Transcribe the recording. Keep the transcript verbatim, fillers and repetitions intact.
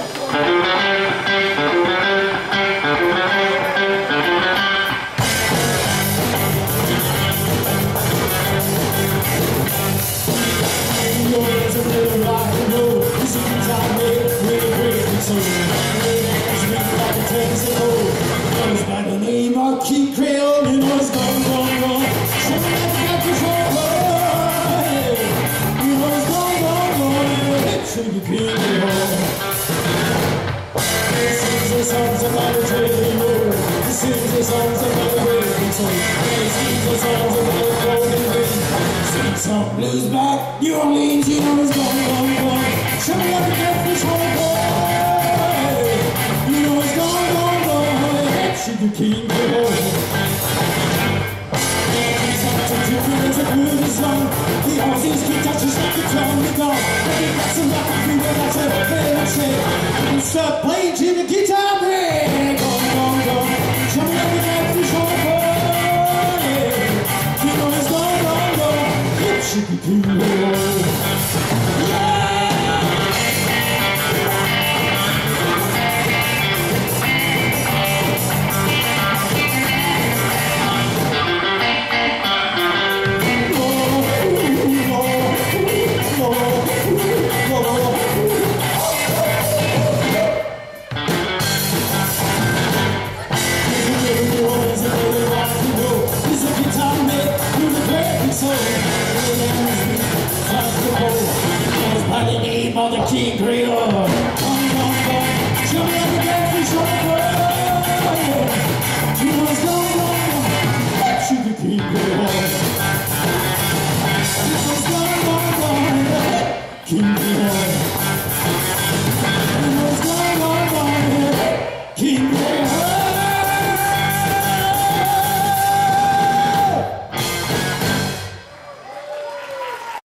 By the name of King Creole, you know it's gone, gone, gone. Show me that you got control, boy. You know it's gone, gone, gone. Show me King Creole. He sings the songs about the table. He sings the songs about the waiting soul. He sings the songs about the golden ring. Sing some blues back, New Orleans, you know it's gone, gone, gone. Show me that you got control, boy. You know it's gone, gone, gone. Sugar King Creole. Sometimes you feel it's a good song. The horses keep touching like a drum to go. But they got some rock and people that's a favorite shit. And stop playing to the guitar break. Go, go, go. Show me how we got to show the boy. You know it's gone, gone, gone. Hip Sugar King Creole. Yeah! By the name of the King Creole. Come, come, come. Show me how to dance and show me where. You must go, go, go. Sugar King Creole. You must go, go, go. King Creole. You must go, go, go. King Creole.